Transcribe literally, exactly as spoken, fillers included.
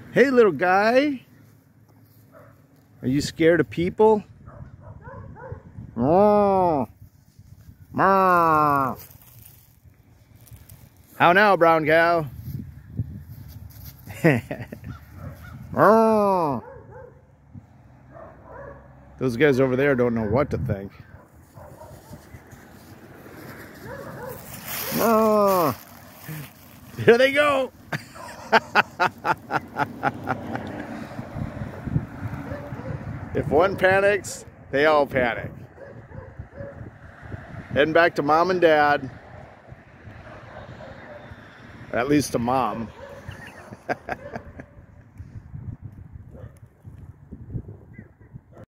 Hey, little guy. Are you scared of people? Oh. How now, brown cow? Those guys over there don't know what to think. Here they go. If one panics, they all panic. Heading back to mom and dad. At least to mom.